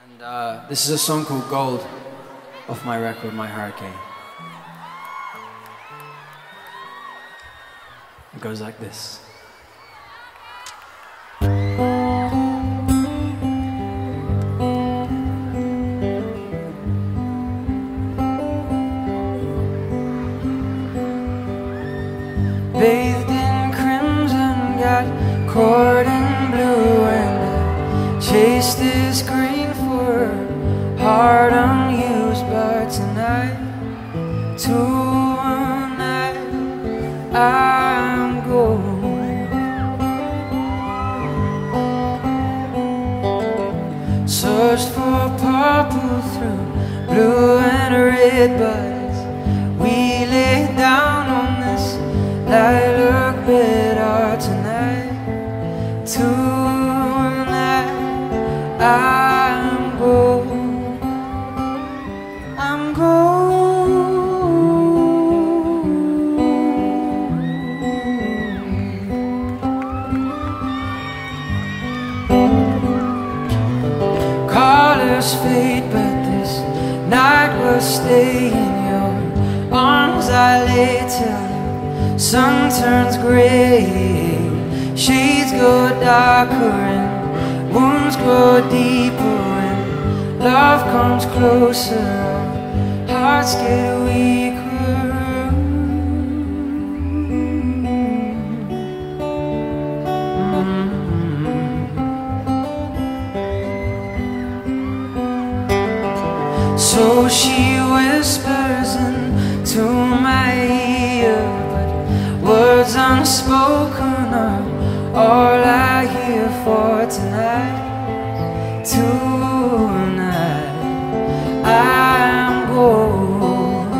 And this is a song called Gold off my record, My Hurricane. It goes like this. Bathed in crimson, got caught in blue, and I chased this green for a heart unused. But tonight, I'm going. Searched for purple through blue and red, but as we lay down on this lilac bed, tonight, I'm gold. I'm gold. Colors fade, but this night will stay in your arms. I lay till the sun turns gray, shades go darker and wounds grow deeper. When love comes closer, hearts get weaker. So she whispers into my ear, but words unspoken are all I hear. For tonight, I'm gold.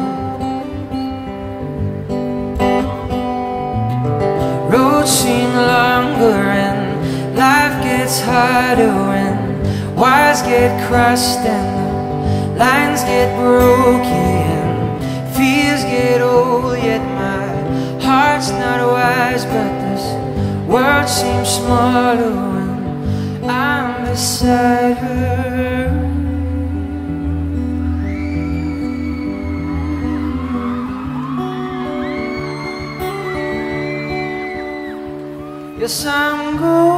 Roads seem longer and life gets harder when wires get crushed and the lines get broken, fears get old. Yet my heart's not wise, but this world seems smaller when I'm beside her. Yes, I'm gold.